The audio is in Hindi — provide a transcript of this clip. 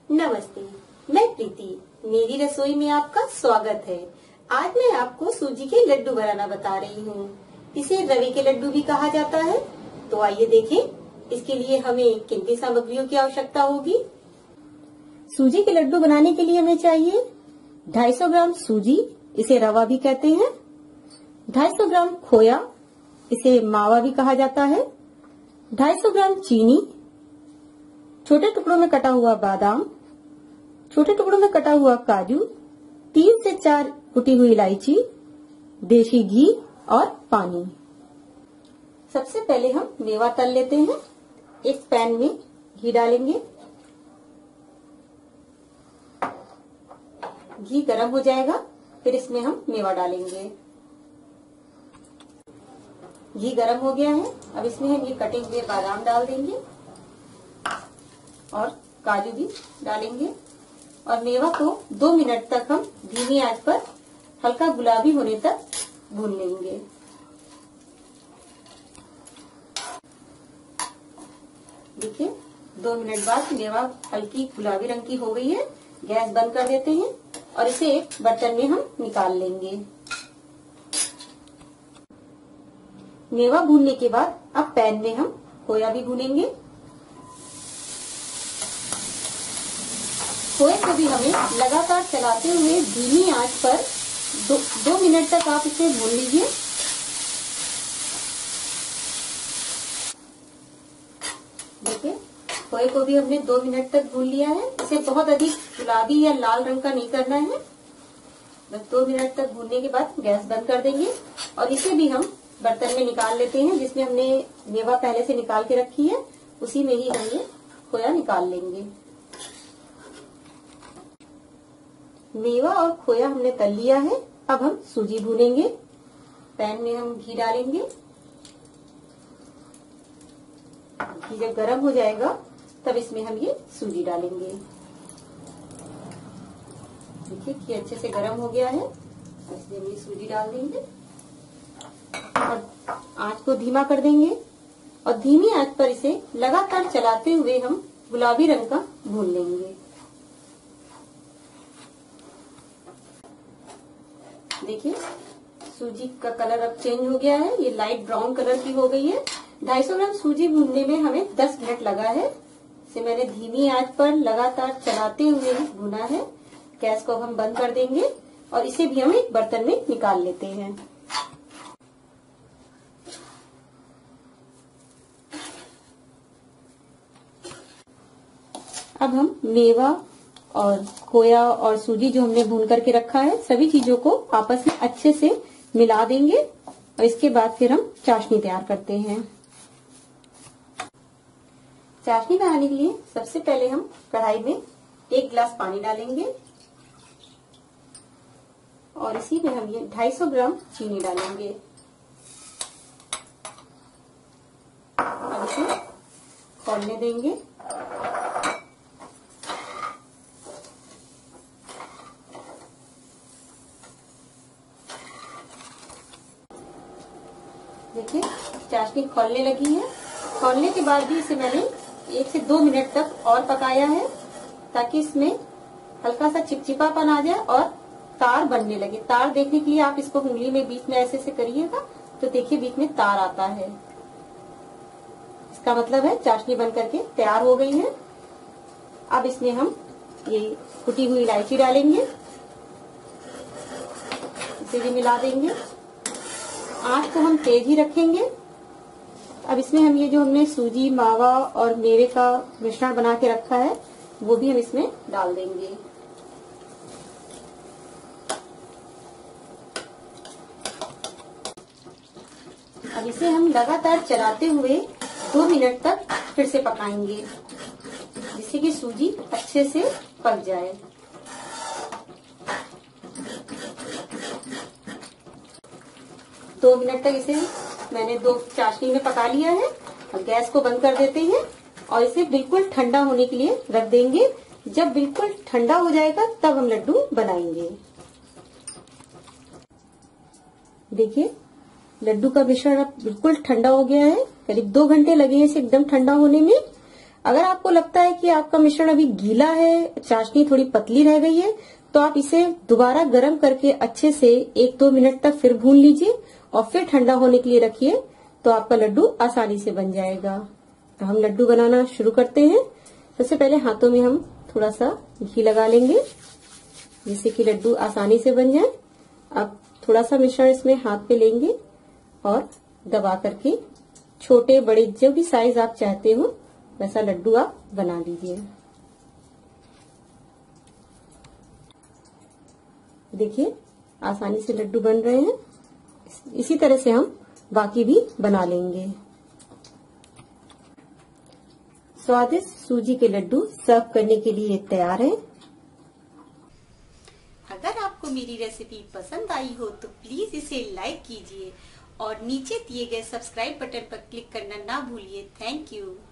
नमस्ते, मैं प्रीति। मेरी रसोई में आपका स्वागत है। आज मैं आपको सूजी के लड्डू बनाना बता रही हूँ। इसे रवे के लड्डू भी कहा जाता है। तो आइए देखें, इसके लिए हमें किन किन सामग्रियों की आवश्यकता होगी। सूजी के लड्डू बनाने के लिए हमें चाहिए 250 ग्राम सूजी, इसे रवा भी कहते हैं। 250 ग्राम खोया, इसे मावा भी कहा जाता है। 250 ग्राम चीनी, छोटे टुकड़ों में कटा हुआ बादाम, छोटे टुकड़ों में कटा हुआ काजू, 3 से 4 कुटी हुई इलायची, देशी घी और पानी। सबसे पहले हम मेवा तल लेते हैं। एक पैन में घी डालेंगे। घी गर्म हो जाएगा, फिर इसमें हम मेवा डालेंगे। घी गर्म हो गया है, अब इसमें हम ये कटे हुए बादाम डाल देंगे और काजू भी डालेंगे और मेवा को 2 मिनट तक हम धीमी आंच पर हल्का गुलाबी होने तक भून लेंगे। देखिए 2 मिनट बाद मेवा हल्की गुलाबी रंग की हो गई है। गैस बंद कर देते हैं और इसे एक बर्तन में हम निकाल लेंगे। मेवा भूनने के बाद अब पैन में हम खोया भी भूनेंगे। खोए को भी हमें लगातार चलाते हुए धीमी आंच पर 2 मिनट तक आप इसे भून लीजिए। देखिए खोए को भी हमने 2 मिनट तक भून लिया है। इसे बहुत अधिक गुलाबी या लाल रंग का नहीं करना है। बस 2 मिनट तक भूनने के बाद गैस बंद कर देंगे और इसे भी हम बर्तन में निकाल लेते हैं, जिसमें हमने मेवा पहले से निकाल के रखी है। उसी में ही हम ये खोया निकाल लेंगे। मेवा और खोया हमने तल लिया है। अब हम सूजी भूनेंगे। पैन में हम घी डालेंगे। घी जब गर्म हो जाएगा तब इसमें हम ये सूजी डालेंगे। देखिए घी अच्छे से गर्म हो गया है, इसमें हम ये सूजी डाल देंगे और आंच को धीमा कर देंगे और धीमी आंच पर इसे लगातार चलाते हुए हम गुलाबी रंग का भून लेंगे। देखिए सूजी का कलर अब चेंज हो गया है, ये लाइट ब्राउन कलर की हो गई है। 250 ग्राम सूजी भूनने में हमें 10 मिनट लगा है। इसे मैंने धीमी आंच पर लगातार चलाते हुए भुना है। गैस को हम बंद कर देंगे और इसे भी हम एक बर्तन में निकाल लेते हैं। अब हम मेवा और खोया और सूजी जो हमने भून करके रखा है, सभी चीजों को आपस में अच्छे से मिला देंगे और इसके बाद फिर हम चाशनी तैयार करते हैं। चाशनी बनाने के लिए सबसे पहले हम कढ़ाई में 1 गिलास पानी डालेंगे और इसी में हम ये 250 ग्राम चीनी डालेंगे। अब इसे खौलने देंगे। देखिए चाशनी खौलने लगी है। खौलने के बाद भी इसे मैंने 1 से 2 मिनट तक और पकाया है, ताकि इसमें हल्का सा चिपचिपापन आ जाए और तार बनने लगे। तार देखने के लिए आप इसको उंगली में बीच में ऐसे से करिएगा तो देखिए बीच में तार आता है। इसका मतलब है चाशनी बन करके तैयार हो गई है। अब इसमें हम ये कुटी हुई इलायची डालेंगे, इसे भी मिला देंगे। आंच को हम तेज ही रखेंगे। अब इसमें हम ये जो हमने सूजी, मावा और मेवे का मिश्रण बना के रखा है वो भी हम इसमें डाल देंगे। अब इसे हम लगातार चलाते हुए 2 मिनट तक फिर से पकाएंगे, जिससे कि सूजी अच्छे से पक जाए। दो मिनट तक इसे मैंने 2 चाशनी में पका लिया है। अब गैस को बंद कर देते हैं और इसे बिल्कुल ठंडा होने के लिए रख देंगे। जब बिल्कुल ठंडा हो जाएगा तब हम लड्डू बनाएंगे। देखिए लड्डू का मिश्रण अब बिल्कुल ठंडा हो गया है। करीब 2 घंटे लगे हैं इसे एकदम ठंडा होने में। अगर आपको लगता है कि आपका मिश्रण अभी गीला है, चाशनी थोड़ी पतली रह गई है, तो आप इसे दोबारा गर्म करके अच्छे से 1-2 मिनट तक फिर भून लीजिए और फिर ठंडा होने के लिए रखिए, तो आपका लड्डू आसानी से बन जाएगा। तो हम लड्डू बनाना शुरू करते हैं। सबसे पहले हाथों में हम थोड़ा सा घी लगा लेंगे, जिससे कि लड्डू आसानी से बन जाए। अब थोड़ा सा मिश्रण इसमें हाथ पे लेंगे और दबा करके छोटे बड़े जो भी साइज आप चाहते हो वैसा लड्डू आप बना लीजिए। देखिए आसानी से लड्डू बन रहे हैं। इसी तरह से हम बाकी भी बना लेंगे। स्वादिष्ट सूजी के लड्डू सर्व करने के लिए तैयार हैं। अगर आपको मेरी रेसिपी पसंद आई हो तो प्लीज इसे लाइक कीजिए और नीचे दिए गए सब्सक्राइब बटन पर क्लिक करना ना भूलिए। Thank you.